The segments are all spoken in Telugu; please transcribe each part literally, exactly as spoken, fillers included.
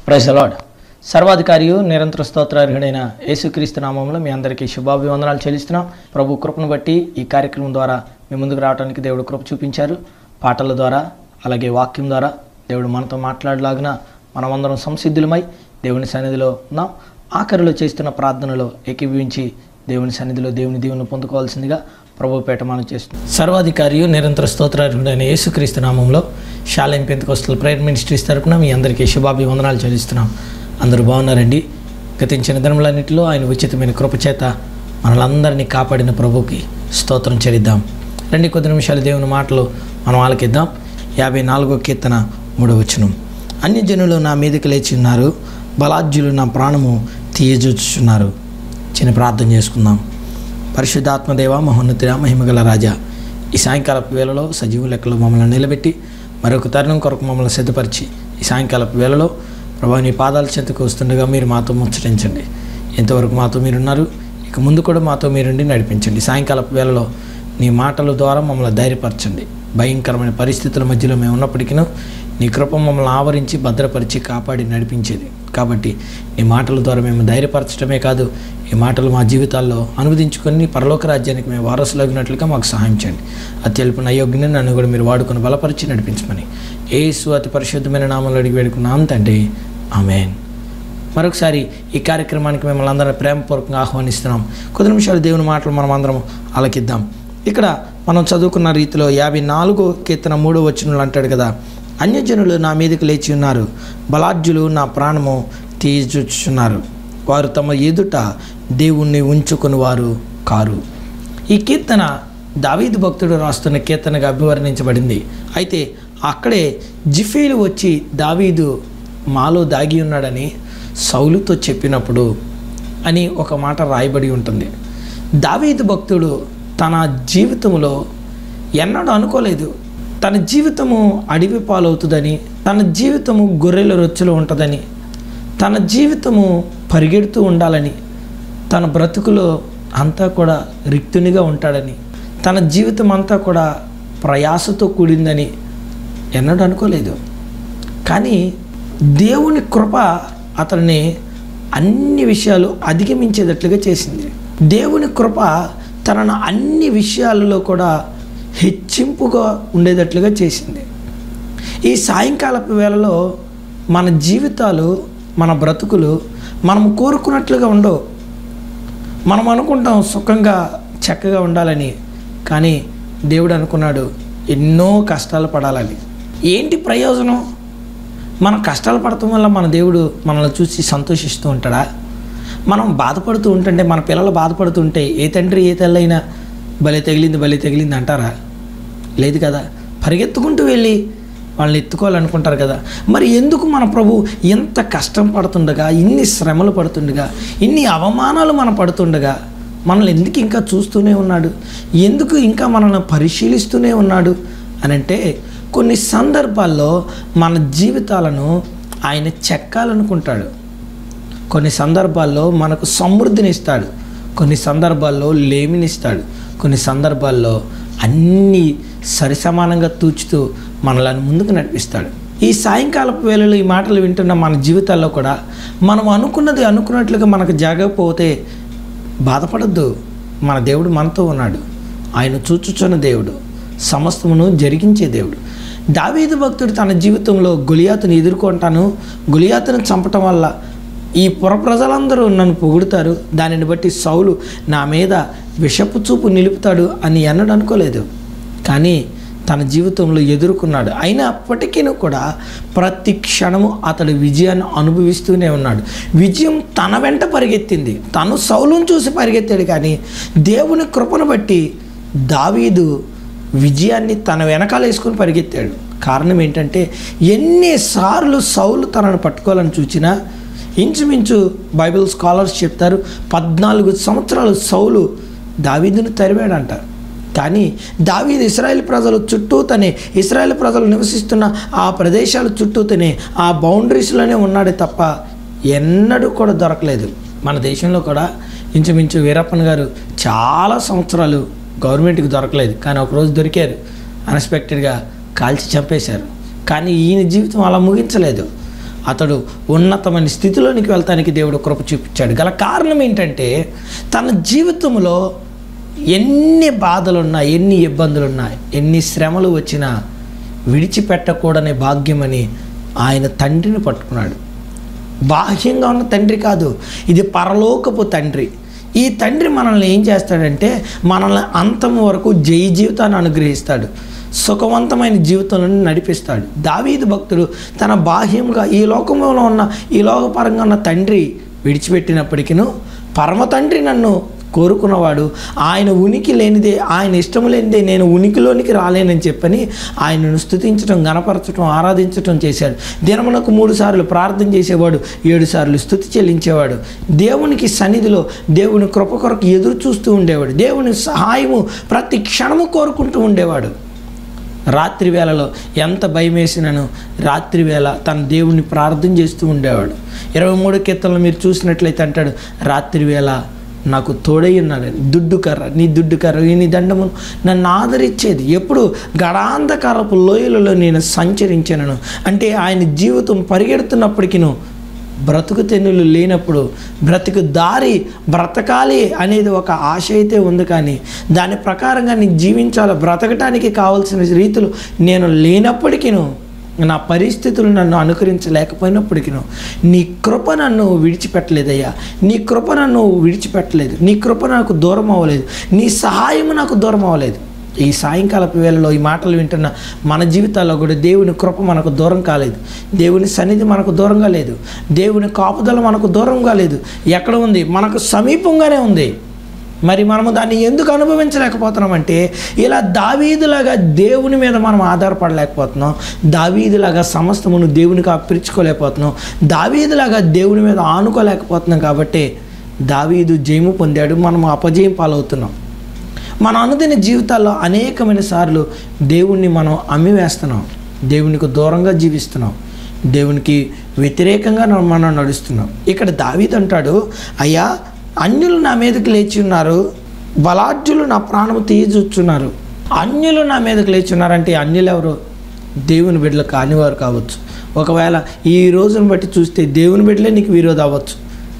Praise the lord. సర్వాధికారియు నిరంతర స్తోత్రార్హుడైన యేసుక్రీస్తు నామములో మీ అందరికీ శుభాభివందనాలు చెల్లిస్తున్నాం. ప్రభు కృపను బట్టి ఈ కార్యక్రమం ద్వారా మీ ముందుకు రావడానికి దేవుడు కృప చూపించారు. పాటల ద్వారా అలాగే వాక్యం ద్వారా దేవుడు మనతో మాట్లాడలాగిన మనమందరం సంసిద్ధులమై దేవుని సన్నిధిలో ఉన్నాం. ఆఖరిలో చేస్తున్న ప్రార్థనలో ఏకీభవించి దేవుని సన్నిధిలో దేవుని దీవెనను పొందుకోవాల్సిందిగా ప్రభు పేట మనం చేస్తున్నాం. సర్వాధికారియు నిరంతర స్తోత్రార్హుడైన యేసుక్రీస్తు నామంలో షాలేం పెంతెకోస్తల్ ప్రేయర్ మినిస్ట్రీస్ తరపున మీ అందరికీ శుభాభివందనాలు చెల్లిస్తున్నాం. అందరూ బాగున్నారండి. గతించిన దినములన్నింటిలో ఆయన ఉచితమైన కృపచేత మనలందరినీ కాపాడిన ప్రభుకి స్తోత్రం చెల్లిద్దాం. రెండు కొద్ది నిమిషాలు దేవుని మాటలు మనం ఆలకిద్దాం. యాభై నాలుగో కీర్తన మూడవ వచనం. అన్యజనులు నా మీదకి లేచి ఉన్నారు, బలాఢ్యులు నా ప్రాణము తీయజూచుచున్నారు. చిన్న ప్రార్థన చేసుకుందాం. పరిశుద్ధాత్మదేవ, మహోన్నతుడా, మహిమగల రాజా, ఈ సాయంకాలపు వేళలో సజీవ లెక్కలో మమ్మల్ని నిలబెట్టి మరొక తరుణం కొరకు మమ్మల్ని సిద్ధపరిచి ఈ సాయంకాలపు వేళలో ప్రభా నీ పాదాల చెంతకు వస్తుండగా మీరు మాతో ముచ్చటించండి. ఎంతవరకు మాతో మీరున్నారు, ఇక ముందు కూడా మాతో మీరుండి నడిపించండి. సాయంకాలపు వేళలో నీ మాటల ద్వారా మమ్మల్ని ధైర్యపరచండి. భయంకరమైన పరిస్థితుల మధ్యలో మేము ఉన్నప్పటికీ నీ కృప మమ్మల్ని ఆవరించి భద్రపరిచి కాపాడి నడిపించేది. కాబట్టి ఈ మాటల ద్వారా మేము ధైర్యపరచడమే కాదు, ఈ మాటలు మా జీవితాల్లో అనువదించుకొని పరలోక రాజ్యానికి మేము వారసులగినట్లుగా మాకు సహాయం చేయండి. అత్యల్పన అయోగ్యని నన్ను కూడా మీరు వాడుకొని బలపరిచి నడిపించమని యేసు అతి పరిశుద్ధమైన నామంలో అడిగి వేడుకున్నాం తండ్రి, ఆమేన్. మరొకసారి ఈ కార్యక్రమానికి మిమ్మల్ని అందరినీ ప్రేమపూర్వకంగా ఆహ్వానిస్తున్నాం. కొద్ది నిమిషాలు దేవుని మాటలు మనం అందరం ఆలకిద్దాం. ఇక్కడ మనం చదువుకున్న రీతిలో యాభై నాలుగో కీర్తన మూడో వచనంలో అంటాడు కదా, అన్యజనులు నా మీదకి లేచి ఉన్నారు, బలాఢ్యులు నా ప్రాణము తీయజూచుచున్నారు. వారు తమ ఎదుట దేవుణ్ణి ఉంచుకుని వారు కారు. ఈ కీర్తన దావీదు భక్తుడు రాస్తున్న కీర్తనగా అభివర్ణించబడింది. అయితే అక్కడే జిఫీలు వచ్చి దావీదు మాలో దాగి ఉన్నాడని సౌలుతో చెప్పినప్పుడు అని ఒక మాట రాయబడి ఉంటుంది. దావీదు భక్తుడు తన జీవితంలో ఎన్నడూ అనుకోలేదు తన జీవితము అడవి పాలవుతుందని, తన జీవితము గొర్రెల రొచ్చులో ఉంటుందని, తన జీవితము పరిగెడుతూ ఉండాలని, తన బ్రతుకులో అంతా కూడా రిక్తునిగా ఉంటాడని, తన జీవితం అంతా కూడా ప్రయాసతో కూడిందని ఎన్నడూ అనుకోలేదు. కానీ దేవుని కృప అతన్ని అన్ని విషయాలు అధిగమించేటట్లుగా చేసింది. దేవుని కృప తనను అన్ని విషయాలలో కూడా హెచ్చింపుగా ఉండేటట్లుగా చేసింది. ఈ సాయంకాలపు వేళలో మన జీవితాలు, మన బ్రతుకులు మనం కోరుకున్నట్లుగా ఉండవు. మనం అనుకుంటాం సుఖంగా చక్కగా ఉండాలని, కానీ దేవుడు అనుకున్నాడు ఎన్నో కష్టాలు పడాలని. ఏంటి ప్రయోజనం? మనం కష్టాలు పడటం వల్ల మన దేవుడు మనల్ని చూసి సంతోషిస్తూ ఉంటాడా? మనం బాధపడుతూ ఉంటుంటే, మన పిల్లలు బాధపడుతుంటే ఏ తండ్రి ఏ తల్లైనా భలే తగిలింది భలే తగిలింది అంటారా? లేదు కదా. పరిగెత్తుకుంటూ వెళ్ళి వాళ్ళని ఎత్తుకోవాలనుకుంటారు కదా. మరి ఎందుకు మన ప్రభు ఎంత కష్టం పడుతుండగా, ఇన్ని శ్రమలు పడుతుండగా, ఇన్ని అవమానాలు మనం పడుతుండగా మనల్ని ఎందుకు ఇంకా చూస్తూనే ఉన్నాడు? ఎందుకు ఇంకా మనల్ని పరిశీలిస్తూనే ఉన్నాడు అని అంటే, కొన్ని సందర్భాల్లో మన జీవితాలను ఆయన చెక్కాలనుకుంటాడు. కొన్ని సందర్భాల్లో మనకు సమృద్ధిని ఇస్తాడు, కొన్ని సందర్భాల్లో లేమినిస్తాడు, కొన్ని సందర్భాల్లో అన్నీ సరిసమానంగా తూచుతూ మనల్ని ముందుకు నడిపిస్తాడు. ఈ సాయంకాలపు వేళలో ఈ మాటలు వింటున్న మన జీవితాల్లో కూడా మనం అనుకున్నది అనుకున్నట్లుగా మనకు జరగకపోతే బాధపడద్దు. మన దేవుడు మనతో ఉన్నాడు. ఆయన చూచుచున్న దేవుడు, సమస్తమును జరిగించే దేవుడు. దావీదు భక్తుడు తన జీవితంలో గొలియాతును ఎదుర్కొంటాను, గొలియాతును చంపటం వల్ల ఈ పుర ప్రజలందరూ నన్ను పొగుడుతారు, దానిని బట్టి సౌలు నా మీద విషపు చూపు నిలుపుతాడు అని ఎన్నడూ అనుకోలేదు. కానీ తన జీవితంలో ఎదుర్కొన్నాడు. అయినప్పటికీ కూడా ప్రతి క్షణము అతడు విజయాన్ని అనుభవిస్తూనే ఉన్నాడు. విజయం తన వెంట పరిగెత్తింది. తను సౌలును చూసి పరిగెత్తాడు, కానీ దేవుని కృపను బట్టి దావీదు విజయాన్ని తన వెనకాల వేసుకొని పరిగెత్తాడు. కారణం ఏంటంటే, ఎన్నిసార్లు సౌలు తనను పట్టుకోవాలని చూచినా, ఇంచుమించు బైబిల్ స్కాలర్స్ చెప్తారు పద్నాలుగు సంవత్సరాలు సౌలు దావీదును తరివాడంట. కానీ దావీదు ఇశ్రాయేల్ ప్రజలు చుట్టూతనే, ఇశ్రాయేల్ ప్రజలు నివసిస్తున్న ఆ ప్రదేశాల చుట్టూతనే, ఆ బౌండరీస్లోనే ఉన్నాడే తప్ప ఎన్నడూ కూడా దొరకలేదు. మన దేశంలో కూడా ఇంచుమించు వీరప్పన్ గారు చాలా సంవత్సరాలు గవర్నమెంట్కి దొరకలేదు, కానీ ఒకరోజు దొరికారు. అన్ఎక్స్పెక్టెడ్గా కాల్చి చంపేశారు. కానీ ఈయన జీవితం అలా ముగించలేదు. అతడు ఉన్నతమైన స్థితిలోనికి వెళ్తానికి దేవుడు కృప చూపించాడు. గల కారణం ఏంటంటే తన జీవితంలో ఎన్ని బాధలున్నా, ఎన్ని ఇబ్బందులున్నా, ఎన్ని శ్రమలు వచ్చినా విడిచిపెట్టకూడని భాగ్యమని ఆయన తండ్రిని పట్టుకున్నాడు. బాహ్యంగా ఉన్న తండ్రి కాదు, ఇది పరలోకపు తండ్రి. ఈ తండ్రి మనల్ని ఏం చేస్తాడంటే మనల్ని అంతం వరకు జయ జీవితాన్ని అనుగ్రహిస్తాడు, సుఖవంతమైన జీవితంలో నడిపిస్తాడు. దావీదు భక్తుడు తన బాహ్యంగా ఈ లోకంలో ఉన్న ఈ లోకపరంగా ఉన్న తండ్రి విడిచిపెట్టినప్పటికీ పరమ తండ్రి నన్ను కోరుకున్నవాడు, ఆయన ఉనికి లేనిదే, ఆయన ఇష్టం లేనిదే నేను ఉనికిలోనికి రాలేనని చెప్పని ఆయనను స్తుతించడం, గణపరచడం, ఆరాధించడం చేశాడు. దినమునకు మూడు సార్లు ప్రార్థన చేసేవాడు, ఏడు సార్లు స్తుతి చెల్లించేవాడు. దేవునికి సన్నిధిలో దేవుని కృప కొరకు ఎదురు చూస్తూ ఉండేవాడు. దేవుని సహాయము ప్రతి క్షణము కోరుకుంటూ ఉండేవాడు. రాత్రి వేళలో ఎంత భయం వేసినను రాత్రి వేళ తన దేవుని ప్రార్థన చేస్తూ ఉండేవాడు. ఇరవై మూడు కీర్తనలు మీరు చూసినట్లయితే అంటాడు, రాత్రి వేళ నాకు తోడై ఉన్నాడు, దుడ్డు కర్ర, నీ దుడ్డు కర్ర, నీ దండము నన్ను ఆదరించేది. ఎప్పుడు గడాంధకారపు లోయలలో నేను సంచరించాను అంటే ఆయన జీవితం పరిగెడుతున్నప్పటికీ బ్రతుకు తెన్నులు లేనప్పుడు బ్రతుకు దారి బ్రతకాలి అనేది ఒక ఆశ అయితే ఉంది, కానీ దాని ప్రకారంగా నేను జీవించాలి, బ్రతకటానికి కావాల్సిన రీతులు నేను లేనప్పటికీ, నా పరిస్థితులు నన్ను అనుకరించలేకపోయినప్పటికీ నీ కృప నన్ను విడిచిపెట్టలేదయ్యా, నీ కృప నన్ను విడిచిపెట్టలేదు, నీ కృప నాకు దూరం అవ్వలేదు, నీ సహాయం నాకు దూరం అవ్వలేదు. ఈ సాయంకాలపు వేళలో ఈ మాటలు వింటున్న మన జీవితాల్లో కూడా దేవుని కృప మనకు దూరం కాలేదు, దేవుని సన్నిధి మనకు దూరంగా లేదు, దేవుని కాపుదల మనకు దూరంగా లేదు. ఎక్కడ ఉంది? మనకు సమీపంగానే ఉంది. మరి మనము దాన్ని ఎందుకు అనుభవించలేకపోతున్నామంటే ఇలా దావీదులాగా దేవుని మీద మనం ఆధారపడలేకపోతున్నాం, దావీదులాగా సమస్తమును దేవునికి అర్పించుకోలేకపోతున్నాం, దావీదులాగా దేవుని మీద ఆనుకోలేకపోతున్నాం. కాబట్టి దావీదు జయము పొందాడు, మనం అపజయం పాలవుతున్నాం. మన అనుదిన జీవితాల్లో అనేకమైన సార్లు దేవుణ్ణి మనం అమ్మివేస్తున్నాం, దేవునికి దూరంగా జీవిస్తున్నాం, దేవునికి వ్యతిరేకంగా మనం నడుస్తున్నాం. ఇక్కడ దావీదు అంటాడు, అయ్యా అన్యులు నా మీదకి లేచి ఉన్నారు, బలాఢ్యులు నా ప్రాణము తీయజూచున్నారు. అన్యులు నా మీదకి లేచి ఉన్నారంటే అన్యులు ఎవరు? దేవుని బిడ్డలు కానివారు కావచ్చు. ఒకవేళ ఈ రోజును బట్టి చూస్తే దేవుని బిడ్డలే నీకు విరోధం అవ్వచ్చు,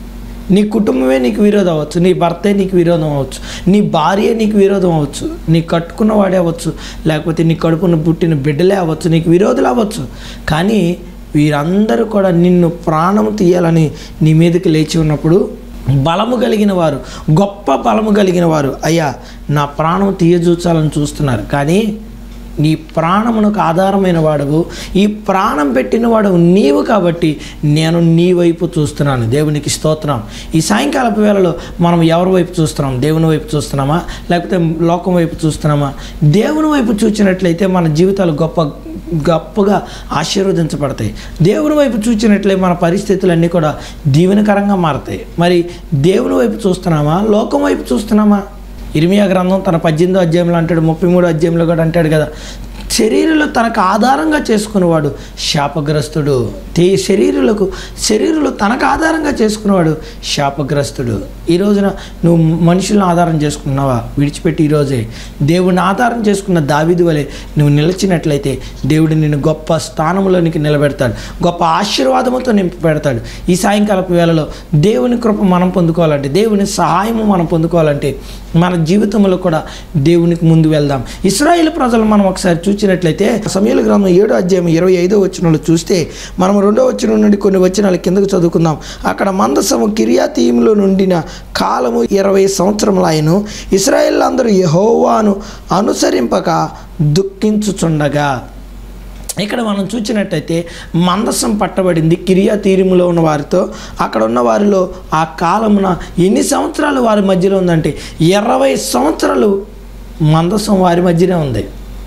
నీ కుటుంబమే నీకు విరోధం అవ్వచ్చు, నీ భర్తే నీకు విరోధం అవ్వచ్చు, నీ భార్యే నీకు విరోధం అవ్వచ్చు, నీ కట్టుకున్న వాడే అవ్వచ్చు, లేకపోతే నీ కడుపున పుట్టిన బిడ్డలే అవ్వచ్చు, నీకు విరోధులు అవ్వచ్చు. కానీ వీరందరూ కూడా నిన్ను ప్రాణం తీయాలని నీ మీదకి లేచి ఉన్నప్పుడు బలము కలిగిన వారు, గొప్ప బలము కలిగిన వారు, అయ్యా నా ప్రాణం తీయజూచాలని చూస్తున్నారు. కానీ నీ ప్రాణమునకు ఆధారమైన వాడవు, ఈ ప్రాణం పెట్టిన వాడవు నీవు, కాబట్టి నేను నీ వైపు చూస్తున్నాను. దేవునికి స్తోత్రం. ఈ సాయంకాలపు వేళలో మనం ఎవరి వైపు చూస్తున్నాం? దేవుని వైపు చూస్తున్నామా, లేకపోతే లోకం వైపు చూస్తున్నామా? దేవుని వైపు చూసినట్లయితే మన జీవితాలు గొప్ప గొప్పగా ఆశీర్వదించబడతాయి. దేవుని వైపు చూసినట్లే మన పరిస్థితులన్నీ కూడా దీవెనకరంగా మారతాయి. మరి దేవుని వైపు చూస్తున్నామా, లోకం వైపు చూస్తున్నామా? ఇర్మియా గ్రంథం తన పద్దెనిమిదో అధ్యాయంలో అంటాడు, ముప్పై మూడో అధ్యాయంలో కూడా అంటాడు కదా, శరీరంలో తనకు ఆధారంగా చేసుకునేవాడు శాపగ్రస్తుడు. తే శరీరులకు శరీరంలో తనకు ఆధారంగా చేసుకునేవాడు శాపగ్రస్తుడు. ఈ రోజున నువ్వు మనుషులను ఆధారం చేసుకున్నావా? విడిచిపెట్టి ఈరోజే దేవుడిని ఆధారం చేసుకున్న దావీదు వలె నువ్వు నిలిచినట్లయితే దేవుడు నిన్ను గొప్ప స్థానంలోనికి నిలబెడతాడు, గొప్ప ఆశీర్వాదముతో నింపి పెడతాడు. ఈ సాయంకాలపు వేళలో దేవుని కృప మనం పొందుకోవాలంటే, దేవుని సహాయము మనం పొందుకోవాలంటే మన జీవితంలో కూడా దేవునికి ముందు వెళ్దాం. ఇశ్రాయేలు ప్రజలు మనం ఒకసారి చూసినట్లయితే సమూయేలు గ్రంథం ఏడో అధ్యాయం ఇరవై ఐదో వచనంలో చూస్తే మనం రెండో వచనం నుండి కొన్ని వచనాలు కిందకు చదువుకుందాం. అక్కడ మందసము కిర్యాతీయులో నుండిన కాలము ఇరవై సంవత్సరములాయను, ఇశ్రాయేలు యెహోవాను అనుసరింపక దుఃఖించుచుండగా. ఇక్కడ మనం చూసినట్టయితే మందసం పట్టబడింది కిర్యాతీయులో ఉన్న వారితో. అక్కడ ఉన్న వారిలో ఆ కాలమున ఎన్ని సంవత్సరాలు వారి మధ్యలో ఉందంటే ఇరవై సంవత్సరాలు మందసం వారి మధ్యనే ఉంది.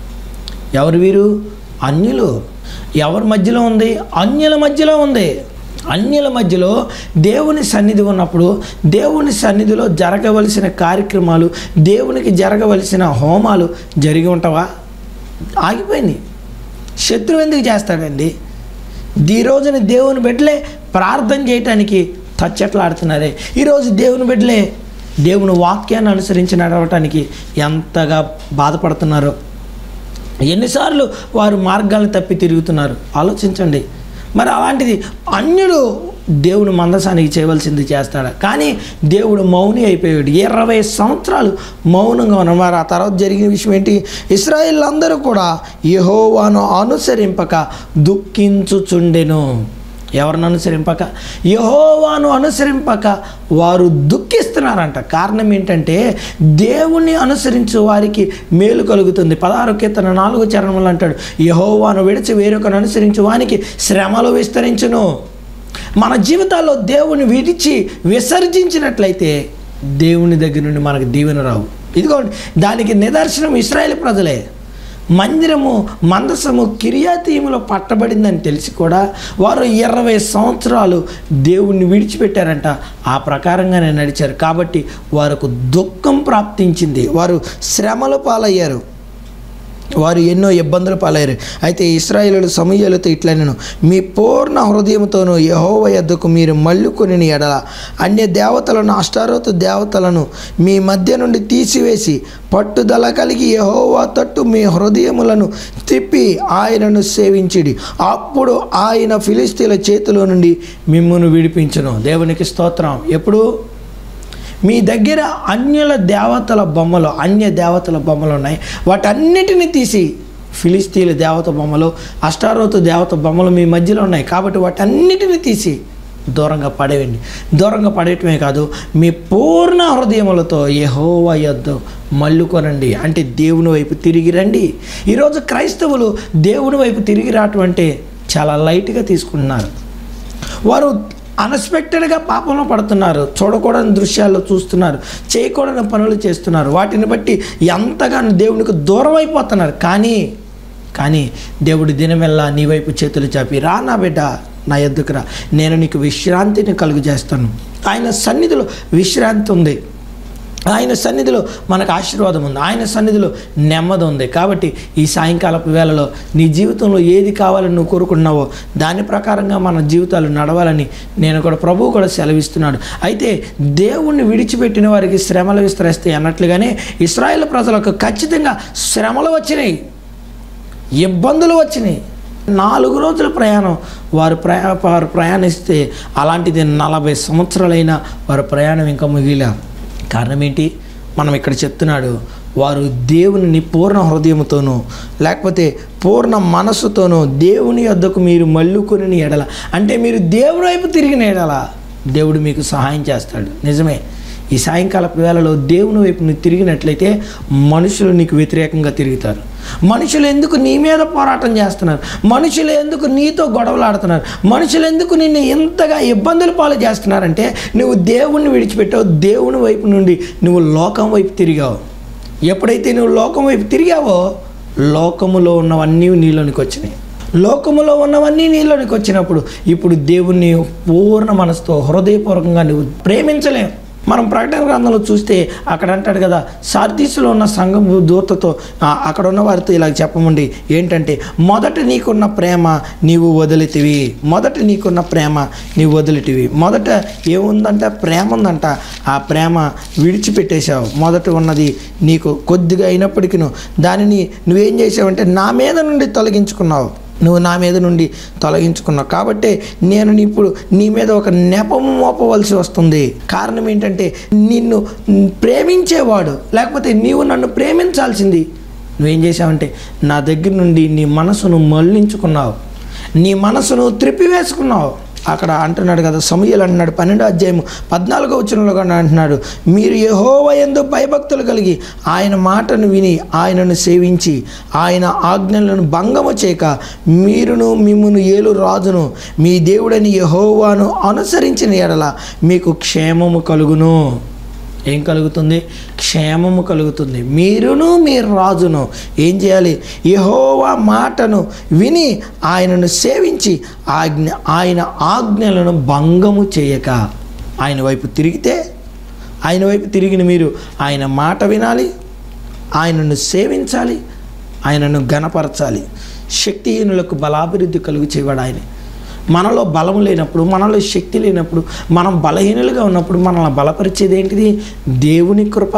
ఎవరు వీరు? అన్యులు. ఎవరి మధ్యలో ఉంది? అన్యుల మధ్యలో ఉంది. అన్యుల మధ్యలో దేవుని సన్నిధి ఉన్నప్పుడు దేవుని సన్నిధిలో జరగవలసిన కార్యక్రమాలు, దేవునికి జరగవలసిన హోమాలు జరిగి ఉంటావా? ఆగిపోయింది. శత్రువు ఎందుకు చేస్తాడండి? ఈ రోజున దేవుని బిడ్డలే ప్రార్థన చేయటానికి తచ్చట్లాడుతున్నారే. ఈరోజు దేవుని బిడ్డలే దేవుని వాక్యాన్ని అనుసరించి నడవటానికి ఎంతగా బాధపడుతున్నారో, ఎన్నిసార్లు వారు మార్గాలను తప్పి తిరుగుతున్నారు ఆలోచించండి. మరి అలాంటిది అన్యుడు దేవుడు మందసానికి చేయవలసింది చేస్తాడు, కానీ దేవుడు మౌని అయిపోయాడు. ఇరవై సంవత్సరాలు మౌనంగా ఉన్నారు. మరి ఆ తర్వాత జరిగిన విషయం ఏంటి? ఇశ్రాయేల్ అందరూ కూడా యెహోవాను అనుసరింపక దుఃఖించుచుండెను. ఎవరిని అనుసరింపక? యెహోవాను అనుసరింపక వారు దుఃఖిస్తున్నారంట. కారణం ఏంటంటే దేవుణ్ణి అనుసరించు వారికి మేలు కలుగుతుంది. పదహారు కీర్తన నాలుగు చరణములు అంటాడు, యెహోవాను విడిచి వేరొకను అనుసరించు వానికి శ్రమలు విస్తరించును. మన జీవితాల్లో దేవుని విడిచి విసర్జించినట్లయితే దేవుని దగ్గర నుండి మనకు దీవెన రావు. ఇదిగోండి, దానికి నిదర్శనం ఇశ్రాయేలు ప్రజలే. మందిరము మందసము కిర్యాతీములో పట్టబడిందని తెలిసి కూడా వారు ఇరవై సంవత్సరాలు దేవుణ్ణి విడిచిపెట్టారంట. ఆ ప్రకారంగానే నడిచారు కాబట్టి వారికి దుఃఖం ప్రాప్తించింది. వారు శ్రమల పాలయ్యారు, వారు ఎన్నో ఇబ్బందులు పాలయ్యారు. అయితే ఇశ్రాయేలు సమూయేలుతో ఇట్లనెను, మీ పూర్ణ హృదయంతోనూ యెహోవా యొద్దకు మీరు మళ్ళుకొని ఎడల అన్య దేవతలను అష్టారోతు దేవతలను మీ మధ్య నుండి తీసివేసి పట్టుదల కలిగి యెహోవా తట్టు మీ హృదయములను తిప్పి ఆయనను సేవించిడి. అప్పుడు ఆయన ఫిలిష్తీయుల చేతిలో నుండి మిమ్మును విడిపించును. దేవునికి స్తోత్రం. ఎప్పుడు? మీ దగ్గర అన్యుల దేవతల బొమ్మలు అన్య దేవతల బొమ్మలు ఉన్నాయి, వాటన్నిటిని తీసి ఫిలిష్తీయుల దేవత బొమ్మలు అష్టారోతు దేవత బొమ్మలు మీ మధ్యలో ఉన్నాయి కాబట్టి వాటన్నిటిని తీసి దూరంగా పడేయండి. దూరంగా పడేయటమే కాదు, మీ పూర్ణ హృదయములతో యెహోవా యొద్ద మళ్ళుకొనండి, అంటే దేవుని వైపు తిరిగి రండి. ఈరోజు క్రైస్తవులు దేవుని వైపు తిరిగి రావటం అంటే చాలా లైట్గా తీసుకుంటున్నారు. వారు అన్ఎక్స్పెక్టెడ్గా పాపంలో పడుతున్నారు, చూడకూడని దృశ్యాల్లో చూస్తున్నారు, చేయకూడని పనులు చేస్తున్నారు. వాటిని బట్టి ఎంతగానో దేవునికి దూరం అయిపోతున్నారు. కానీ కానీ దేవుడి దినమెల్లా నీ వైపు చేతులు చాపి, రా నా బిడ్డ, నా యొద్దకు రా, నేను నీకు విశ్రాంతిని కలుగు చేస్తాను. ఆయన సన్నిధిలో విశ్రాంతి ఉంది, ఆయన సన్నిధిలో మనకు ఆశీర్వాదం ఉంది, ఆయన సన్నిధిలో నెమ్మది ఉంది. కాబట్టి ఈ సాయంకాలపు వేళలో నీ జీవితంలో ఏది కావాలని నువ్వు కోరుకున్నావో దాని ప్రకారంగా మన జీవితాలు నడవాలని నేను కూడా ప్రభువు కూడా సెలవిస్తున్నాడు. అయితే దేవుణ్ణి విడిచిపెట్టిన వారికి శ్రమలు విస్తరిస్తాయి అన్నట్లుగానే ఇశ్రాయేలు ప్రజలకు ఖచ్చితంగా శ్రమలు వచ్చినాయి, ఇబ్బందులు వచ్చినాయి. నాలుగు రోజుల ప్రయాణం వారు ప్రయా వారు ప్రయాణిస్తే అలాంటిది నలభై సంవత్సరాలైనా వారి ప్రయాణం ఇంకా ముగిలా. కారణం ఏంటి? మనం ఇక్కడ చెప్తున్నాడు, వారు దేవుని పూర్ణ హృదయంతోనూ లేకపోతే పూర్ణ మనస్సుతోనూ దేవుని యొద్దకు మీరు మళ్ళుకొని ఎడల, అంటే మీరు దేవుని వైపు తిరిగిన ఎడల దేవుడు మీకు సహాయం చేస్తాడు. నిజమే, ఈ సాయంకాలపు వేళలో దేవుని వైపు నువ్వు తిరిగినట్లయితే మనుషులు నీకు వ్యతిరేకంగా తిరుగుతారు. మనుషులు ఎందుకు నీ మీద పోరాటం చేస్తున్నారు, మనుషులు ఎందుకు నీతో గొడవలాడుతున్నారు, మనుషులు ఎందుకు నిన్ను ఎంతగా ఇబ్బందులు పాలు చేస్తున్నారంటే నువ్వు దేవుణ్ణి విడిచిపెట్టావు, దేవుని వైపు నుండి నువ్వు లోకం వైపు తిరిగావు. ఎప్పుడైతే నువ్వు లోకం వైపు తిరిగావో లోకములో ఉన్నవన్నీ నీలోనికి వచ్చినాయి. లోకములో ఉన్నవన్నీ నీలోనికి వచ్చినప్పుడు ఇప్పుడు దేవుణ్ణి పూర్ణ మనసుతో హృదయపూర్వకంగా నువ్వు ప్రేమించలేవు. మనం ప్రకటన గ్రంథంలో చూస్తే అక్కడ అంటాడు కదా, సార్దీసులో ఉన్న సంఘం దూతతో అక్కడ ఉన్న వారితో ఇలా చెప్పమండి ఏంటంటే, మొదట నీకున్న ప్రేమ నీవు వదిలితివి, మొదట నీకున్న ప్రేమ నీవు వదిలిటివి. మొదట ఏముందంట? ప్రేమ ఉందంట. ఆ ప్రేమ విడిచిపెట్టేశావు. మొదట ఉన్నది నీకు కొద్దిగా అయినప్పటికీ దానిని నువ్వేం చేసావంటే నా మీద నుండి తొలగించుకున్నావు, నువ్వు నా మీద నుండి తొలగించుకున్నావు. కాబట్టి నేను ఇప్పుడు నీ మీద ఒక నెపము మోపవలసి వస్తుంది. కారణం ఏంటంటే నిన్ను ప్రేమించేవాడు లేకపోతే నీవు నన్ను ప్రేమించాల్సింది నువ్వేం చేసావంటే నా దగ్గర నుండి నీ మనసును మళ్ళించుకున్నావు, నీ మనసును త్రిప్పివేసుకున్నావు. అక్కడ అంటున్నాడు కదా, సమూయేలు అంటున్నాడు పన్నెండో అధ్యాయం పద్నాలుగో వచనంలో కూడా అంటున్నాడు, మీరు యెహోవా యందు భయభక్తులు కలిగి ఆయన మాటను విని ఆయనను సేవించి ఆయన ఆజ్ఞలను భంగము చేయక మీరును మిమ్మును ఏలు రాజును మీ దేవుడని యెహోవాను అనుసరించిన ఎడల మీకు క్షేమము కలుగును. ఏం కలుగుతుంది? క్షేమము కలుగుతుంది. మీరును మీ రాజును ఏం చేయాలి? యెహోవా మాటను విని ఆయనను సేవించి ఆజ్ఞ ఆయన ఆజ్ఞలను భంగము చేయక, ఆయన వైపు తిరిగితే ఆయన వైపు తిరిగిన మీరు ఆయన మాట వినాలి, ఆయనను సేవించాలి, ఆయనను ఘనపరచాలి. శక్తిహీనులకు బలాభివృద్ధి కలుగు చేయవాడు ఆయన. మనలో బలం లేనప్పుడు, మనలో శక్తి లేనప్పుడు, మనం బలహీనులుగా ఉన్నప్పుడు మనల్ని బలపరిచేది ఏంటిది? దేవుని కృప.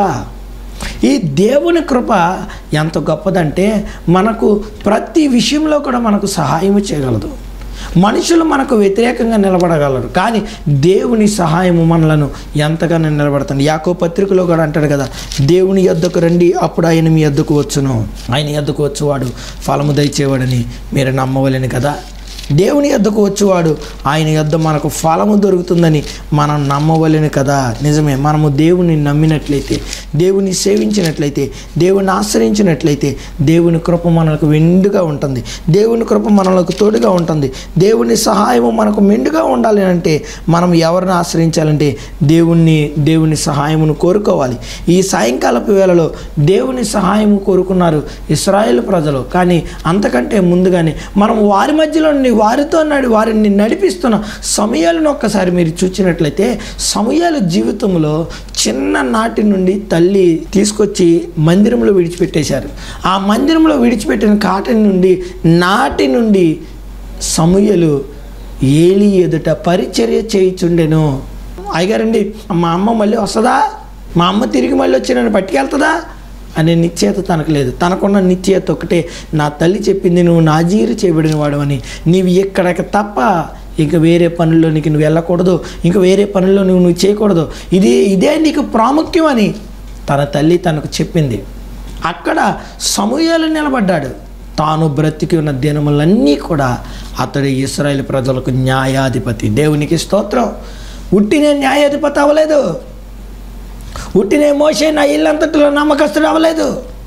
ఈ దేవుని కృప ఎంత గొప్పదంటే మనకు ప్రతి విషయంలో కూడా మనకు సహాయం చేయగలదు. మనుషులు మనకు వ్యతిరేకంగా నిలబడగలరు, కానీ దేవుని సహాయము మనలను ఎంతగానో నిలబడుతుంది. యాకోబు పత్రికలో కూడా అంటాడు కదా, దేవుని యొద్దకు రండి అప్పుడు ఆయన మీ యొద్దకు వచ్చును, ఆయన యొద్దకు వచ్చేవాడు ఫలము దయచేవాడని మీరు నమ్మవలెను కదా. దేవుని యొద్దకు వచ్చేవాడు ఆయన యొద్ద మనకు ఫలము దొరుకుతుందని మనం నమ్మవలెను కదా. నిజమే, మనము దేవుని నమ్మినట్లయితే, దేవుని సేవించినట్లయితే, దేవుని ఆశ్రయించినట్లయితే దేవుని కృప మనకు మెండుగా ఉంటుంది, దేవుని కృప మనకు తోడుగా ఉంటుంది. దేవుని సహాయము మనకు మెండుగా ఉండాలి అంటే మనం ఎవరిని ఆశ్రయించాలంటే దేవుణ్ణి, దేవుని సహాయమును కోరుకోవాలి. ఈ సాయంకాలపు వేళలో దేవుని సహాయము కోరుకున్నారు ఇశ్రాయేలు ప్రజలు, కానీ అంతకంటే ముందుగానే మనం వారి మధ్యలో నుండి వారితో నడి వారిని నడిపిస్తున్న సమూయేలును ఒక్కసారి మీరు చూసినట్లయితే, సమూయేలు జీవితంలో చిన్ననాటి నుండి తల్లి తీసుకొచ్చి మందిరంలో విడిచిపెట్టేశారు. ఆ మందిరంలో విడిచిపెట్టిన కాటి నుండి నాటి నుండి సమూయేలు ఏలీ ఎదుట పరిచర్య చేయుచుండెను. అయ్యగారండి, మా అమ్మ మళ్ళీ వస్తుందా, మా అమ్మ తిరిగి మళ్ళీ వచ్చి నన్ను పట్టుకెళ్తుందా అనే నిశ్చయత తనకు లేదు. తనకున్న నిశ్చయత ఒకటే, నా తల్లి చెప్పింది నువ్వు నాజీరు చేయబడిన వాడు అని, నీవు ఎక్కడికి తప్ప ఇంకా వేరే పనుల్లో నీకు నువ్వు వెళ్ళకూడదు, ఇంకా వేరే పనుల్లో నువ్వు నువ్వు చేయకూడదు, ఇది ఇదే నీకు ప్రాముఖ్యం అని తన తల్లి తనకు చెప్పింది. అక్కడ సమూయేలు నిలబడ్డాడు. తాను బ్రతికి ఉన్న దినములన్నీ కూడా అతడు ఇశ్రాయేలు ప్రజలకు న్యాయాధిపతి. దేవునికి స్తోత్రం. ఉట్టినే న్యాయాధిపతి అవ్వలేదు, ఉట్టినే మోషే నా ఇల్లంతటిలో నమ్మకస్తుడు అవ్వలేదు.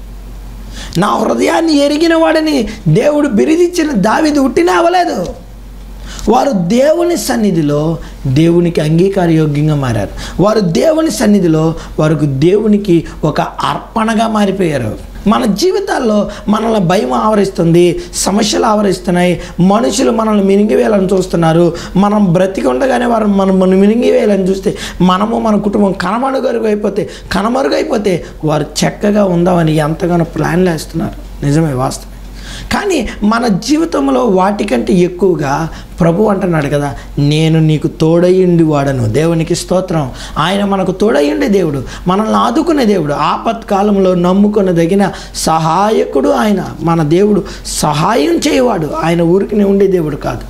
నా హృదయాన్ని ఎరిగిన వాడిని దేవుడు బిరుదిచ్చిన దావీదు ఉట్టినే అవ్వలేదు. వారు దేవుని సన్నిధిలో దేవునికి అంగీకారయోగ్యంగా మారారు. వారు దేవుని సన్నిధిలో వారికి దేవునికి ఒక అర్పణగా మారిపోయారు. మన జీవితాల్లో మనల్ని భయం ఆవరిస్తుంది, సమస్యలు ఆవరిస్తున్నాయి, మనుషులు మనల్ని మినిగివేయాలని చూస్తున్నారు. మనం బ్రతికి ఉండగానే వారు మనం మనం మినిగివేయాలని చూస్తే మనము మన కుటుంబం కనమరుగైపోతే కనమరుగైపోతే వారు చక్కగా ఉందామని ఎంతగానో ప్లాన్లు వేస్తున్నారు. నిజమే, వాస్తవం. కానీ మన జీవితంలో వాటికంటే ఎక్కువగా ప్రభు అంటున్నాడు కదా, నేను నీకు తోడయ్యుండి వాడను. దేవునికి స్తోత్రం. ఆయన మనకు తోడయ్యుండే దేవుడు, మనల్ని ఆదుకునే దేవుడు, ఆపత్కాలంలో నమ్ముకొనదగిన సహాయకుడు ఆయన. మన దేవుడు సహాయం చేయవాడు, ఆయన ఊరికి ఉండే దేవుడు కాదు.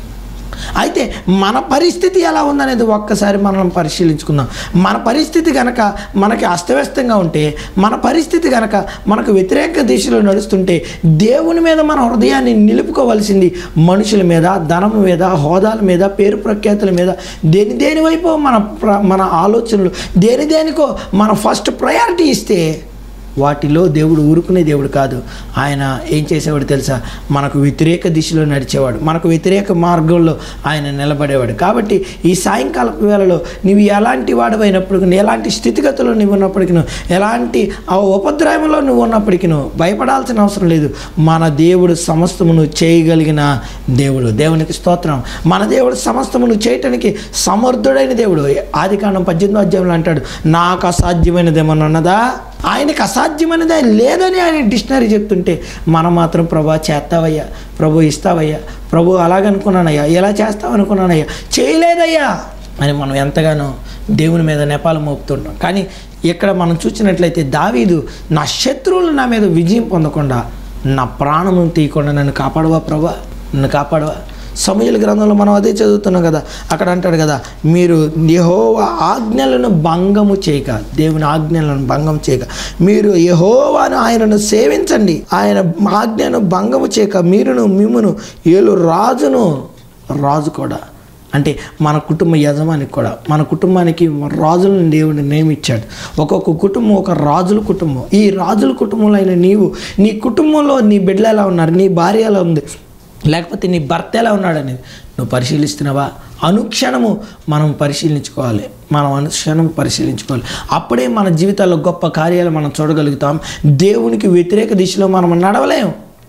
అయితే మన పరిస్థితి ఎలా ఉందనేది ఒక్కసారి మనం పరిశీలించుకుందాం. మన పరిస్థితి కనుక మనకి అస్తవ్యస్తంగా ఉంటే, మన పరిస్థితి కనుక మనకు వ్యతిరేక దిశలో నడుస్తుంటే, దేవుని మీద మన హృదయాన్ని నిలుపుకోవాల్సింది మనుషుల మీద, ధనం మీద, హోదాల మీద, పేరు ప్రఖ్యాతుల మీద, దేని దేని వైపు మన మన ఆలోచనలు దేని దేనికో మన ఫస్ట్ ప్రయారిటీ ఇస్తే వాటిలో దేవుడు ఊరుకునే దేవుడు కాదు. ఆయన ఏం చేసేవాడు తెలుసా, మనకు వ్యతిరేక దిశలో నడిచేవాడు, మనకు వ్యతిరేక మార్గంలో ఆయన నిలబడేవాడు. కాబట్టి ఈ సాయంకాలపు వేళలో నువ్వు ఎలాంటి వాడవైనప్పటికీ, ఎలాంటి స్థితిగతుల్లో నువ్వు ఉన్నప్పటికీ, ఎలాంటి ఆ ఉపద్రవంలో నువ్వు ఉన్నప్పటికీ భయపడాల్సిన అవసరం లేదు. మన దేవుడు సమస్తమును చేయగలిగిన దేవుడు. దేవునికి స్తోత్రం. మన దేవుడు సమస్తమును చేయటానికి సమర్థుడైన దేవుడు. ఆదికాండం పద్దెనిమిదో అధ్యాయంలో అంటాడు, నాకు అసాధ్యమైనది ఏమన్నా ఉన్నదా? ఆయనకు అసాధ్యమైనది లేదని ఆయన డిక్షనరీ చెప్తుంటే మనం మాత్రం ప్రభా చేస్తావయ్యా, ప్రభు ఇస్తావయ్యా, ప్రభు అలాగనుకున్నానయ్యా, ఎలా చేస్తావు అనుకున్నానయ్యా, చేయలేదయ్యా అని మనం ఎంతగానో దేవుని మీద నెపాలు మోపుతుంటాం. కానీ ఇక్కడ మనం చూసినట్లయితే దావీదు, నా శత్రువులు నా మీద విజయం పొందకుండా, నా ప్రాణమును తీయకుండా నన్ను కాపాడవా ప్రభా, నన్ను కాపాడవా. సమూయేలు గ్రంథంలో మనం అదే చదువుతున్నాం కదా, అక్కడ అంటాడు కదా, మీరు యెహోవా ఆజ్ఞలను భంగము చేయక, దేవుని ఆజ్ఞలను భంగం చేయక, మీరు యెహోవాను ఆయనను సేవించండి, ఆయన ఆజ్ఞను భంగము చేయక, మీరును మిమ్మును ఏలు రాజును, రాజు కూడా అంటే మన కుటుంబ యజమానికి కూడా, మన కుటుంబానికి రాజులను దేవుడిని నియమించాడు. ఒక్కొక్క కుటుంబం ఒక రాజుల కుటుంబం. ఈ రాజుల కుటుంబంలో అయిన నీవు, నీ కుటుంబంలో నీ బిడ్డలు ఎలా ఉన్నారు, నీ భార్య ఎలా ఉంది, లేకపోతే నీ భర్త ఎలా ఉన్నాడు అనేది నువ్వు పరిశీలిస్తున్నావా? అనుక్షణము మనం పరిశీలించుకోవాలి, మనం అనుక్షణం పరిశీలించుకోవాలి. అప్పుడే మన జీవితాల్లో గొప్ప కార్యాలు మనం చూడగలుగుతాం. దేవునికి వ్యతిరేక దిశలో మనం నడవలేము.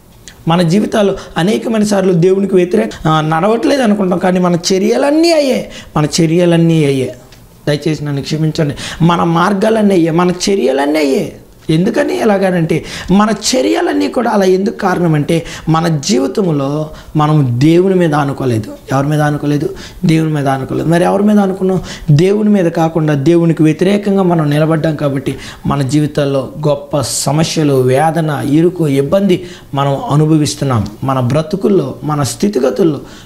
మన జీవితాల్లో అనేకమైన సార్లు దేవునికి వ్యతిరేక నడవట్లేదు అనుకుంటాం, కానీ మన చర్యలన్నీ అయ్యే మన చర్యలన్నీ అయ్యే దయచేసి నన్ను క్షమించండి. మన మార్గాలన్నీ అయ్యే మన చర్యలన్నీ అయ్యే ఎందుకని ఎలాగనంటే, మన చర్యలన్నీ కూడా అలా ఎందుకు కారణం అంటే, మన జీవితంలో మనం దేవుని మీద ఆనుకోలేదు. ఎవరి మీద ఆనుకోలేదు? దేవుని మీద ఆనుకోలేదు. మరి ఎవరి మీద ఆనుకున్నాం? దేవుని మీద కాకుండా దేవునికి వ్యతిరేకంగా మనం నిలబడ్డాం. కాబట్టి మన జీవితాల్లో గొప్ప సమస్యలు, వేదన, ఇరుకు, ఇబ్బంది మనం అనుభవిస్తున్నాం. మన బ్రతుకుల్లో, మన స్థితిగతుల్లో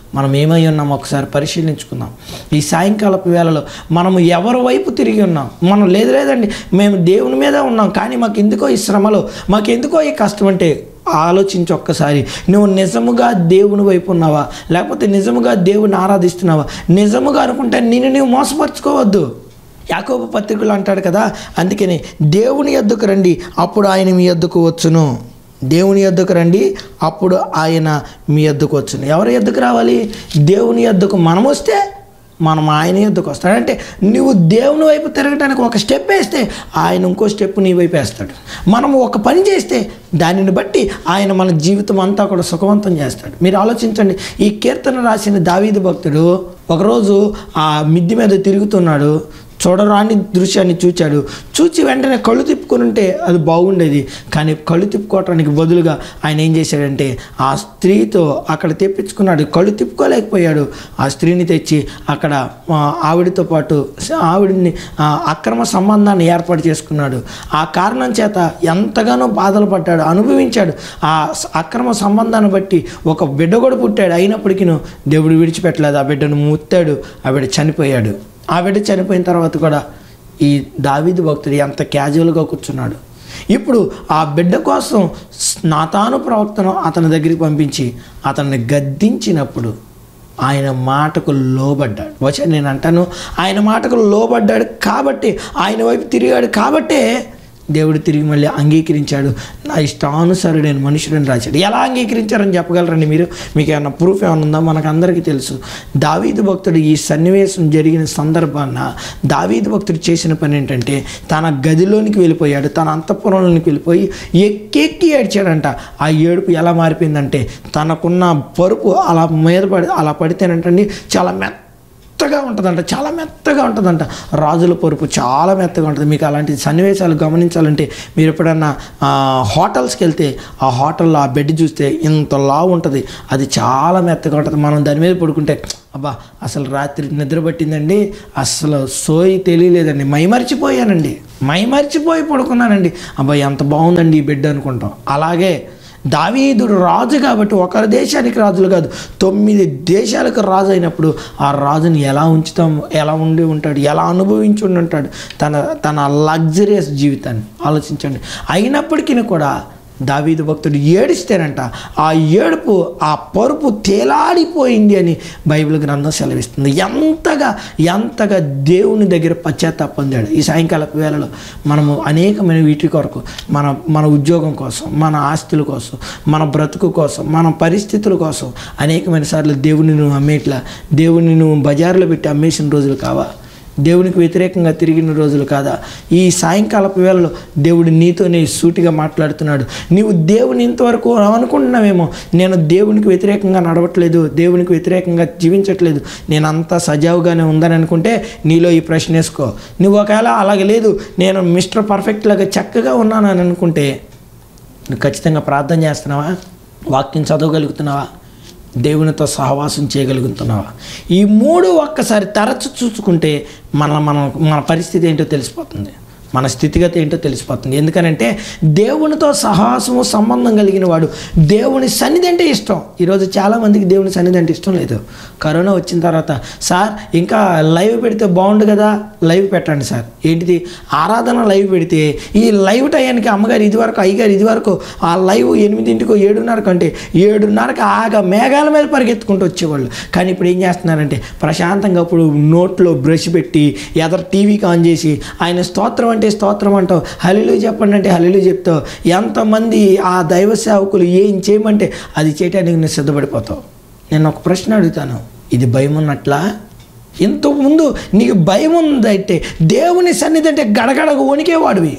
మనం ఏమై ఉన్నాం ఒకసారి పరిశీలించుకుందాం. ఈ సాయంకాలపు వేళలో మనము ఎవరి వైపు తిరిగి ఉన్నాం? మనం లేదు లేదండి మేము దేవుని మీద ఉన్నాం, కానీ మాకు ఎందుకో ఈ శ్రమలో, మాకు ఎందుకో ఈ కష్టం అంటే ఆలోచించి ఒక్కసారి, నువ్వు నిజముగా దేవుని వైపు ఉన్నావా, లేకపోతే నిజముగా దేవుని ఆరాధిస్తున్నావా? నిజముగా అనుకుంటే నిన్ను నువ్వు మోసపరుచుకోవద్దు. యాకోబు పత్రికలు అంటాడు కదా, అందుకని దేవుని యొద్దకు రండి అప్పుడు ఆయన మీ యొద్దకు వచ్చును. దేవుని యొద్దకు రండి అప్పుడు ఆయన మీ యొద్దకు వచ్చును. ఎవరి యొద్దకు రావాలి? దేవుని యొద్దకు మనం వస్తే మనం ఆయన యొద్దకు వస్తాడు. అంటే నువ్వు దేవుని వైపు తిరగడానికి ఒక స్టెప్ వేస్తే ఆయన ఇంకో స్టెప్ నీ వైపు వేస్తాడు. మనం ఒక పని చేస్తే దానిని బట్టి ఆయన మన జీవితం అంతా కూడా సుఖవంతం చేస్తాడు. మీరు ఆలోచించండి, ఈ కీర్తన రాసిన దావీదు భక్తుడు ఒకరోజు ఆ మిద్ది మీద తిరుగుతున్నాడు, చూడరాని దృశ్యాన్ని చూచాడు. చూచి వెంటనే కళ్ళు తిప్పుకొని ఉంటే అది బాగుండేది, కానీ కళ్ళు తిప్పుకోవటానికి బదులుగా ఆయన ఏం చేశాడంటే ఆ స్త్రీతో అక్కడ తెప్పించుకున్నాడు. కళ్ళు తిప్పుకోలేకపోయాడు. ఆ స్త్రీని తెచ్చి అక్కడ ఆవిడతో పాటు ఆవిడని అక్రమ సంబంధాన్ని ఏర్పాటు చేసుకున్నాడు. ఆ కారణం చేత ఎంతగానో బాధలు పడ్డాడు, అనుభవించాడు. ఆ అక్రమ సంబంధాన్ని బట్టి ఒక బిడ్డ కూడా పుట్టాడు. అయినప్పటికీ దేవుడు విడిచిపెట్టలేదు. ఆ బిడ్డను ముత్తాడు, ఆ బిడ్డ చనిపోయాడు. ఆ బిడ్డ చనిపోయిన తర్వాత కూడా ఈ దావీదు భక్తుడు ఎంత క్యాజువల్గా కూర్చున్నాడు. ఇప్పుడు ఆ బిడ్డ కోసం నాతాను ప్రవక్తను అతని దగ్గరికి పంపించి అతన్ని గద్దించినప్పుడు ఆయన మాటకు లోబడ్డాడు. వచ్చా నేను అంటాను, ఆయన మాటకు లోబడ్డాడు కాబట్టి, ఆయన వైపు తిరిగాడు కాబట్టే దేవుడు తిరిగి మళ్ళీ అంగీకరించాడు. నా ఇష్టానుసారుడైన మనుషుడని రాశాడు. ఎలా అంగీకరించారని చెప్పగలరండి మీరు? మీకు ఏమన్నా ప్రూఫ్ ఏమైనా ఉందా? మనకు అందరికీ తెలుసు. దావీదు భక్తుడు ఈ సన్నివేశం జరిగిన సందర్భాన దావీదు భక్తుడు చేసిన పని ఏంటంటే తన గదిలోనికి వెళ్ళిపోయాడు, తన అంతఃపురంలోనికి వెళ్ళిపోయి ఎక్కెక్కి ఏడ్చాడంట. ఆ ఏడుపు ఎలా మారిపోయిందంటే తనకున్న పరుపు అలా మీద పడి అలా పడితేనంటండి చాలా మెత్త మెత్తగా ఉంటుందంట, చాలా మెత్తగా ఉంటుందంట. రాజుల పరుపు చాలా మెత్తగా ఉంటుంది. మీకు అలాంటి సన్నివేశాలు గమనించాలంటే మీరు ఎప్పుడన్నా హోటల్స్కి వెళ్తే ఆ హోటల్లో ఆ బెడ్ చూస్తే ఇంతలా ఉంటుంది, అది చాలా మెత్తగా ఉంటుంది. మనం దాని మీద పడుకుంటే అబ్బా అసలు రాత్రి నిద్ర పట్టిందండి, అసలు సోయి తెలియలేదండి, మైమర్చిపోయానండి, మైమర్చిపోయి పడుకున్నానండి, అబ్బా ఎంత బాగుందండి ఈ బెడ్ అనుకుంటాం. అలాగే దావీదుడు రాజు కాబట్టి ఒక దేశానికి రాజులు కాదు, తొమ్మిది దేశాలకు రాజు అయినప్పుడు ఆ రాజుని ఎలా ఉంచుతాం, ఎలా ఉండి ఉంటాడు, ఎలా అనుభవించి ఉండి ఉంటాడు తన తన లగ్జరియస్ జీవితాన్ని ఆలోచించండి. అయినప్పటికీ కూడా దావీదు భక్తుడు ఏడిస్తేనంట ఆ ఏడుపు ఆ పరుపు తేలాడిపోయింది అని బైబిల్ గ్రంథం సెలవిస్తుంది. ఎంతగా ఎంతగా దేవుని దగ్గర పశ్చాత్తాపం పొందాడు. ఈ సాయంకాలపు వేళలో మనము అనేకమైన వీటి కొరకు, మన మన ఉద్యోగం కోసం, మన ఆస్తుల కోసం, మన బ్రతుకు కోసం, మన పరిస్థితుల కోసం అనేకమైన సార్లు దేవుని నువ్వు అమ్మేట్లా, దేవుని నువ్వు బజార్లో పెట్టి అమ్మేసిన రోజులు కావా? దేవునికి వ్యతిరేకంగా తిరిగిన రోజులు కాదా? ఈ సాయంకాలపు వేళలో దేవుడు నీతోనే సూటిగా మాట్లాడుతున్నాడు. నీవు దేవుని ఇంతవరకు అనుకుంటున్నావేమో, నేను దేవునికి వ్యతిరేకంగా నడవట్లేదు, దేవునికి వ్యతిరేకంగా జీవించట్లేదు, నేను అంతా సజావుగానే ఉందని అనుకుంటే నీలో ఈ ప్రశ్న వేసుకో. నువ్వు ఒకవేళ అలాగే లేదు, నేను మిస్టర్ పర్ఫెక్ట్ లాగా చక్కగా ఉన్నాను అని అనుకుంటే నువ్వు ఖచ్చితంగా ప్రార్థన చేస్తున్నావా? వాక్యం చదవగలుగుతున్నావా? దేవునితో సహవాసం చేయగలుగుతున్నావా? ఈ మూడు ఒక్కసారి తరచు చూసుకుంటే మన మన మన పరిస్థితి ఏంటో తెలిసిపోతుంది, మన స్థితిగతి ఏంటో తెలిసిపోతుంది. ఎందుకనంటే దేవునితో సహవాసము సంబంధం కలిగిన వాడు దేవుని సన్నిధి అంటే ఇష్టం. ఈరోజు చాలామందికి దేవుని సన్నిధి అంటే ఇష్టం లేదు. కరోనా వచ్చిన తర్వాత సార్ ఇంకా లైవ్ పెడితే బాగుండు కదా, లైవ్ పెట్టండి సార్. ఏంటిది? ఆరాధన లైవ్ పెడితే ఈ లైవ్ టయానికి అమ్మగారు ఇది వరకు, అయ్యగారు ఇది వరకు ఆ లైవ్ ఎనిమిదింటికో ఏడున్నరకు అంటే ఏడున్నరకు ఆగా మేఘాల మీద పరిగెత్తుకుంటూ వచ్చేవాళ్ళు. కానీ ఇప్పుడు ఏం చేస్తున్నారంటే ప్రశాంతంగా ఇప్పుడు నోట్లో బ్రష్ పెట్టి ఎదరు టీవీకి ఆన్ చేసి ఆయన స్తోత్రం అంటే స్తోత్రం అంటావు, హల్లెలూయా చెప్పండి అంటే హల్లెలూయా చెప్తావు. ఎంతమంది ఆ దైవ సేవకులు ఏం చేయమంటే అది చేయడానికి నేను సిద్ధపడిపోతావు. నేను ఒక ప్రశ్న అడుగుతాను, ఇది భయం ఉన్నట్లా? ఇంతకుముందు నీకు భయం ఉందంటే దేవుని సన్నిధి అంటే గడగడగా వణికేవాడివి.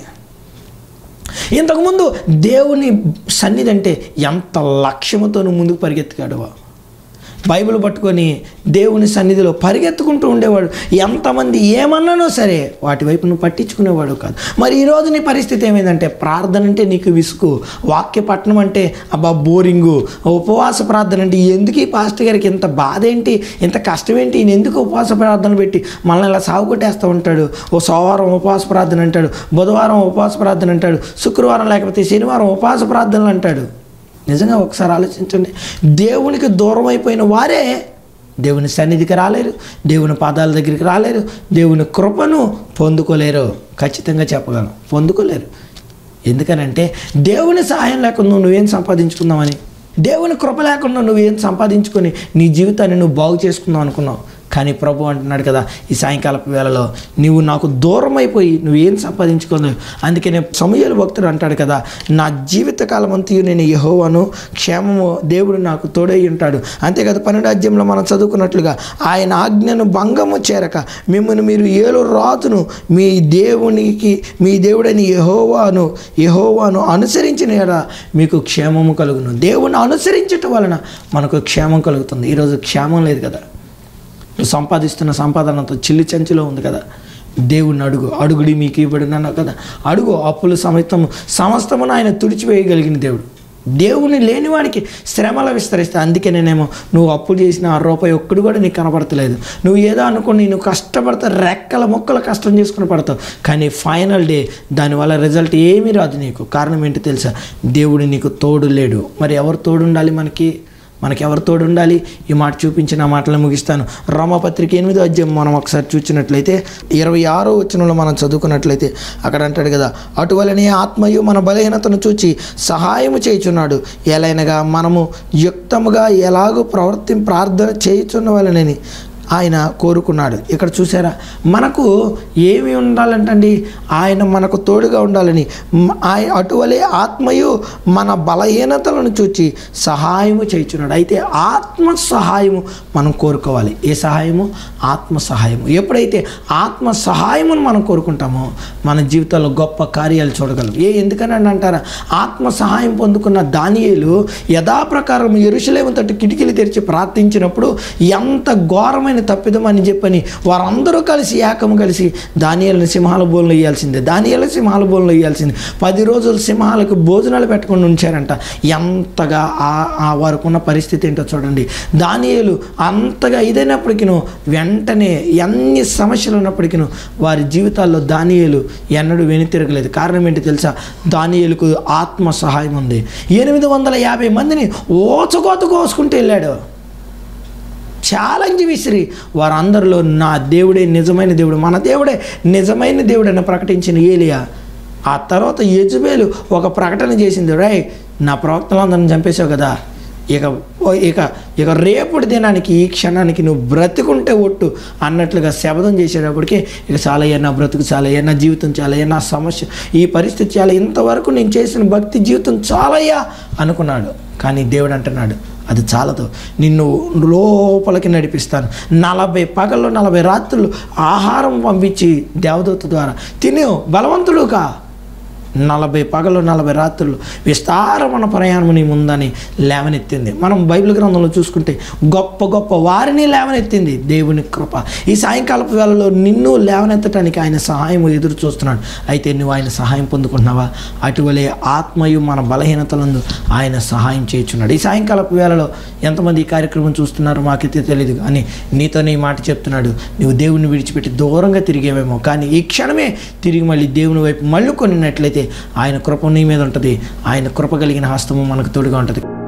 ఇంతకుముందు దేవుని సన్నిధి అంటే ఎంత లక్ష్యముతో నువ్వు ముందుకు పరిగెత్తుకాడువా? బైబిల్ పట్టుకొని దేవుని సన్నిధిలో పరిగెత్తుకుంటూ ఉండేవాడు. ఎంతమంది ఏమన్నానో సరే వాటి వైపు నువ్వు పట్టించుకునేవాడు కాదు. మరి ఈరోజు నీ పరిస్థితి ఏమైందంటే ప్రార్థన అంటే నీకు విసుగు, వాక్య పట్టణం అంటే అబ్బా బోరింగు, ఉపవాస ప్రార్థన అంటే ఎందుకు ఈ పాస్టర్ గారికి ఇంత బాధ ఏంటి, ఇంత కష్టం ఏంటి, ఈయన ఎందుకు ఉపవాస ప్రార్థన పెట్టి మనల్ని ఇలా సాగు కొట్టేస్తూ ఉంటాడు. ఓ సోమవారం ఉపవాస ప్రార్థన అంటాడు, బుధవారం ఉపవాస ప్రార్థన అంటాడు, శుక్రవారం లేకపోతే శనివారం ఉపవాస ప్రార్థనలు అంటాడు. నిజంగా ఒకసారి ఆలోచించండి, దేవునికి దూరం అయిపోయిన వారే దేవుని సన్నిధికి రాలేరు, దేవుని పాదాల దగ్గరికి రాలేరు, దేవుని కృపను పొందుకోలేరు. ఖచ్చితంగా చెప్పగలను, పొందుకోలేరు. ఎందుకనంటే దేవుని సహాయం లేకుండా నువ్వేం సంపాదించుకుందామని, దేవుని కృప లేకుండా నువ్వేం సంపాదించుకొని నీ జీవితాన్ని నువ్వు బాగు చేసుకుందాం అనుకున్నావు. కానీ ప్రభు అంటున్నాడు కదా ఈ సాయంకాలపు వేళలో, నువ్వు నాకు దూరం అయిపోయి నువ్వేం సంపాదించుకోలేవు. అందుకే నేను సమూయేలు భక్తుడు అంటాడు కదా, నా జీవితకాలం అంతయు నేను యెహోవాను, క్షేమము దేవుడు నాకు తోడై ఉంటాడు. అంతేకాదు పన్నెండు అధ్యాయంలో మనం చదువుకున్నట్లుగా ఆయన ఆజ్ఞను భంగము చేరక మిమ్మల్ని మీరు ఏలు రాజును మీ దేవునికి మీ దేవుడని యెహోవాను యెహోవాను అనుసరించిన ఎడ మీకు క్షేమము కలుగును. దేవుని అనుసరించటం వలన మనకు క్షేమం కలుగుతుంది. ఈరోజు క్షేమం లేదు కదా, నువ్వు సంపాదిస్తున్న సంపాదనతో చిల్లి చంచులో ఉంది కదా. దేవుణ్ణి అడుగు, అడుగుడి మీకు ఇవ్వబడిన కదా. అడుగు, అప్పులు సమస్తము సమస్తమును ఆయన తుడిచివేయగలిగిన దేవుడు. దేవుని లేనివాడికి శ్రమలు విస్తరిస్తే. అందుకే నేనేమో నువ్వు అప్పులు చేసిన ఆ రూపాయి ఒక్కడు కూడా నీకు కనపడతలేదు. నువ్వు ఏదో అనుకుని నువ్వు కష్టపడతావు, రెక్కల మొక్కలు కష్టం చేసుకుని పడతావు, కానీ ఫైనల్ డే దానివల్ల రిజల్ట్ ఏమీ రాదు నీకు. కారణం ఏంటి తెలుసా? దేవుడు నీకు తోడు లేడు. మరి ఎవరు తోడు ఉండాలి మనకి? మనకి ఎవరు తోడు ఉండాలి? ఈ మాట చూపించిన మాటలు ముగిస్తాను. రోమాపత్రిక ఎనిమిదో అధ్యాయం మనం ఒకసారి చూసినట్లయితే ఇరవై ఆరో వచనంలో మనం చదువుకున్నట్లయితే అక్కడ అంటాడు కదా, అటువలనే ఆత్మయు మన బలహీనతను చూచి సహాయము చేయుచున్నాడు, ఎలైనగా మనము యుక్తముగా ఎలాగూ ప్రవర్తి ప్రార్థన చేయుచున్న వలనని ఆయన కోరుకున్నాడు. ఇక్కడ చూసారా, మనకు ఏమి ఉండాలంటండి? ఆయన మనకు తోడుగా ఉండాలని. ఆయన అటువలే ఆత్మయు మన బలహీనతలను చూచి సహాయము చేయుచున్నాడు. అయితే ఆత్మ సహాయము మనం కోరుకోవాలి. ఏ సహాయము? ఆత్మ సహాయము. ఎప్పుడైతే ఆత్మ సహాయమును మనం కోరుకుంటామో మన జీవితంలో గొప్ప కార్యాలు చూడగలం. ఏ ఎందుకని అంటారా? ఆత్మ సహాయం పొందుకున్న దానియేలు యథాప్రకారం యెరూషలేము తట్టు కిటికీలు తెరిచి ప్రార్థించినప్పుడు ఎంత ఘోరమైన తప్పిదమని చెప్పని వారందరూ కలిసి ఏకము కలిసి దానియేలుని సింహాల బోన్లో వేయాల్సిందే, దానియేలు సింహాల బోన్లో వేయాల్సిందే. పది రోజులు సింహాలకు భోజనాలు పెట్టకుండా ఉంచారంట. ఎంతగా ఆ వారికి ఉన్న పరిస్థితి ఏంటో చూడండి. దానియేలు అంతగా ఇదైనప్పటికీ వెంటనే ఎన్ని సమస్యలు ఉన్నప్పటికీ వారి జీవితాల్లో దానియేలు ఎన్నడూ వెనుతిరగలేదు. కారణం ఏంటి తెలుసా? దానియేలుకు ఆత్మ సహాయం ఉంది. ఎనిమిది వందల యాభై మందిని ఓచకోత కోసుకుంటూ వెళ్ళాడు. ఛాలెంజ్ విసిరి వారందరిలో నా దేవుడే నిజమైన దేవుడు, మన దేవుడే నిజమైన దేవుడు అని ప్రకటించిన ఏలియా. ఆ తర్వాత యెజబెలు ఒక ప్రకటన చేసింది, రై నా ప్రవక్తలందరిని చంపేశావు కదా, ఇక ఇక ఇక రేపటి దినానికి ఈ క్షణానికి నువ్వు బ్రతుకుంటే ఒట్టు అన్నట్లుగా శపథం చేసేటప్పటికి ఇక చాలయ్యా నా బ్రతుకు, చాలయ్యా నా జీవితం, చాలయ్యా నా సమస్య, ఈ పరిస్థితి చాలా, ఇంతవరకు నేను చేసిన భక్తి జీవితం చాలయ్యా అనుకున్నాడు. కానీ దేవుడు అంటున్నాడు అది చాలదు, నిన్ను లోపలికి నడిపిస్తాను. నలభై పగళ్ళు నలభై రాత్రులు ఆహారం పంపించి దేవదూత ద్వారా తిని బలవంతుడు కా. నలభై పగలు నలభై రాత్రులు విస్తారమైన ప్రయాణం నీ ముందని లేవనెత్తింది. మనం బైబిల్ గ్రంథంలో చూసుకుంటే గొప్ప గొప్ప వారిని లేవనెత్తింది దేవుని కృప. ఈ సాయంకాలపు వేళలో నిన్ను లేవనెత్తడానికి ఆయన సహాయం ఎదురు చూస్తున్నాడు. అయితే నువ్వు ఆయన సహాయం పొందుకుంటున్నావా? అటువలే ఆత్మయు మన బలహీనతలందు ఆయన సహాయం చేయుచున్నాడు. ఈ సాయంకాలపు వేళలో ఎంతమంది ఈ కార్యక్రమం చూస్తున్నారో మాకైతే తెలియదు, కానీ నీతోనే ఈ మాట చెప్తున్నాడు. నువ్వు దేవుని విడిచిపెట్టి దూరంగా తిరిగేవేమో, కానీ ఈ క్షణమే తిరిగి మళ్ళీ దేవుని వైపు మళ్ళీ కొనినట్లయితే ఆయన కృప నీ మీద ఉంటుంది. ఆయన కృప కలిగిన హస్తము మనకు తోడుగా ఉంటుంది.